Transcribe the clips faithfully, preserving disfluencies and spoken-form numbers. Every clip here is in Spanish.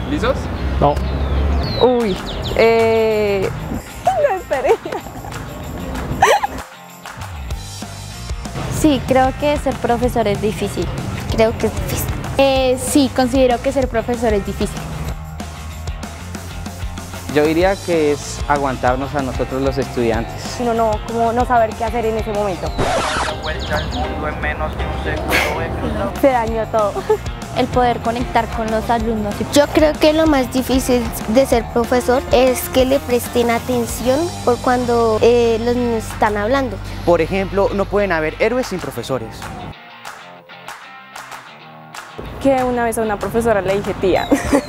¿Listos? No. Uy, eh... no, espere. Sí, creo que ser profesor es difícil. Creo que es difícil. Eh, sí, considero que ser profesor es difícil. Yo diría que es aguantarnos a nosotros los estudiantes. Uno no, como no saber qué hacer en ese momento. La vuelta al mundo en menos de un segundo. Se dañó todo. El poder conectar con los alumnos. Yo creo que lo más difícil de ser profesor es que le presten atención por cuando eh, los niños están hablando. Por ejemplo, no pueden haber héroes sin profesores. Que una vez a una profesora le dije tía.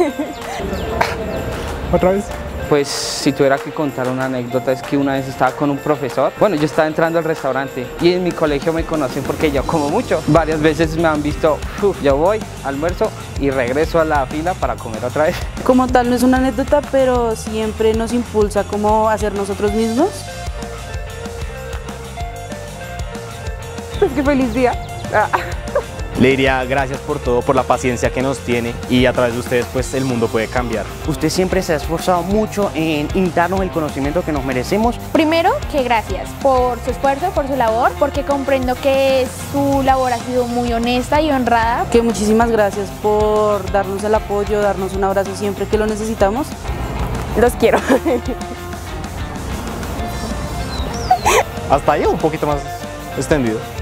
¿Otra vez? Pues si tuviera que contar una anécdota es que una vez estaba con un profesor. Bueno, yo estaba entrando al restaurante y en mi colegio me conocen porque yo como mucho. Varias veces me han visto, uf, yo voy, almuerzo y regreso a la fila para comer otra vez. Como tal no es una anécdota, pero siempre nos impulsa como a ser nosotros mismos. Pues qué feliz día. Ah. Le diría gracias por todo, por la paciencia que nos tiene y a través de ustedes pues el mundo puede cambiar. Usted siempre se ha esforzado mucho en darnos el conocimiento que nos merecemos. Primero, que gracias por su esfuerzo, por su labor, porque comprendo que su labor ha sido muy honesta y honrada. Que muchísimas gracias por darnos el apoyo, darnos un abrazo siempre que lo necesitamos. Los quiero. Hasta ahí un poquito más extendido.